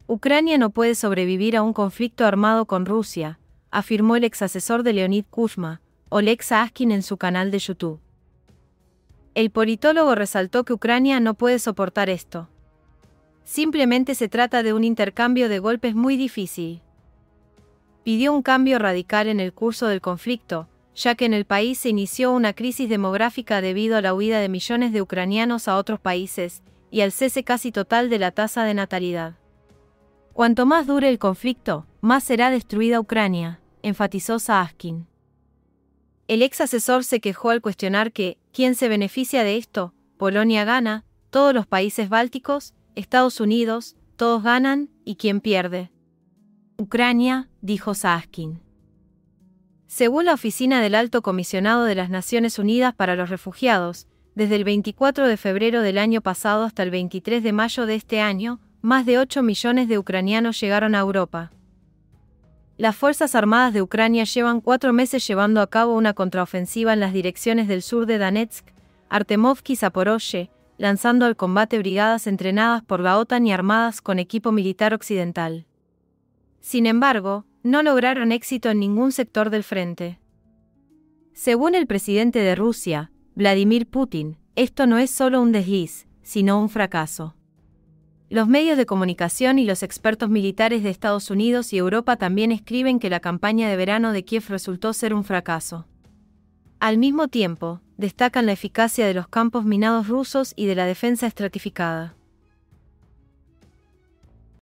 Ucrania no puede sobrevivir a un conflicto armado con Rusia, afirmó el exasesor de Leonid Kuchma, Oleg Saaskin, en su canal de YouTube. El politólogo resaltó que Ucrania no puede soportar esto. Simplemente se trata de un intercambio de golpes muy difícil. Pidió un cambio radical en el curso del conflicto, ya que en el país se inició una crisis demográfica debido a la huida de millones de ucranianos a otros países, y al cese casi total de la tasa de natalidad. Cuanto más dure el conflicto, más será destruida Ucrania, enfatizó Saaskin. El ex asesor se quejó al cuestionar que, ¿quién se beneficia de esto? Polonia gana, todos los países bálticos, Estados Unidos, todos ganan, ¿y quién pierde? Ucrania, dijo Saaskin. Según la Oficina del Alto Comisionado de las Naciones Unidas para los Refugiados, desde el 24 de febrero del año pasado hasta el 23 de mayo de este año, más de 8 millones de ucranianos llegaron a Europa. Las Fuerzas Armadas de Ucrania llevan 4 meses llevando a cabo una contraofensiva en las direcciones del sur de Donetsk, Artemovsk y Zaporozhye, lanzando al combate brigadas entrenadas por la OTAN y armadas con equipo militar occidental. Sin embargo, no lograron éxito en ningún sector del frente. Según el presidente de Rusia, Vladimir Putin, esto no es solo un desliz, sino un fracaso. Los medios de comunicación y los expertos militares de Estados Unidos y Europa también escriben que la campaña de verano de Kiev resultó ser un fracaso. Al mismo tiempo, destacan la eficacia de los campos minados rusos y de la defensa estratificada.